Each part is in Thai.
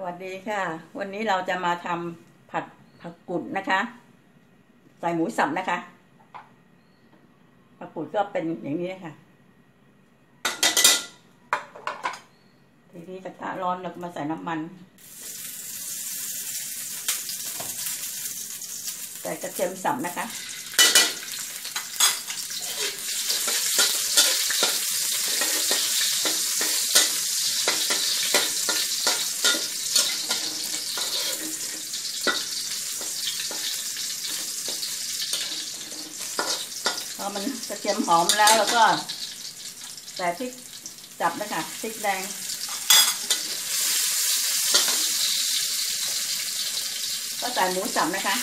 วัสดีค่ะวันนี้เราจะมาทำผัดผักกุดนะคะใส่หมูสับนะคะผักกุดก็เป็นอย่างนี้นะคะทีนี้กระทะร้อนเรามาใส่น้ำมันใส่กระเทียมสับนะคะพอมันกระเทียมหอมแล้วเราก็ใส่พริกสับนะคะพริกแดงก็ใส่หมูสับนะคะ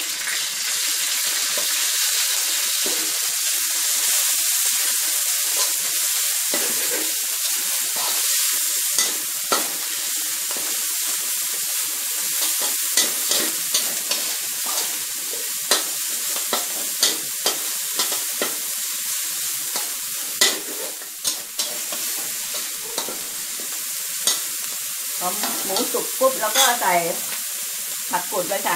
พอหมูสุกปุ๊บเราก็ใส่ผักกุดเลยค่ะ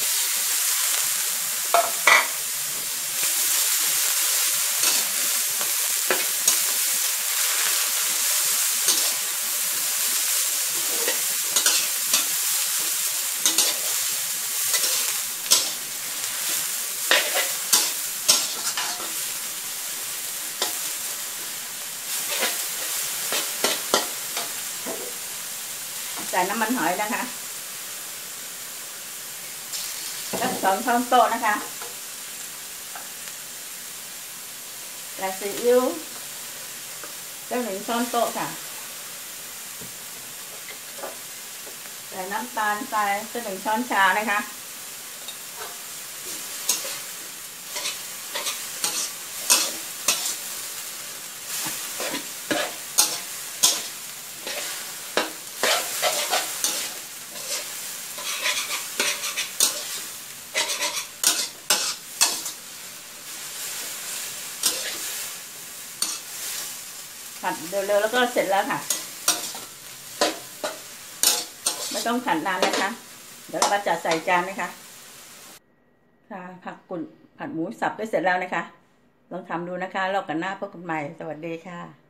ใส่น้ำมันหอยนะคะแล้ว2 ช้อนโต๊ะนะคะใส่ซีอิ๊วแล้ว1 ช้อนโต๊ะค่ะใส่น้ำตาลทราย1 ช้อนชานะคะผัดเร็วๆแล้วก็เสร็จแล้วค่ะไม่ต้องผัดนานนะคะเดี๋ยวเราจะใส่จานนะคะค่ะผักกุดผัดหมูสับก็เสร็จแล้วนะคะลองทำดูนะคะรอบกันหน้าพบกันใหม่สวัสดีค่ะ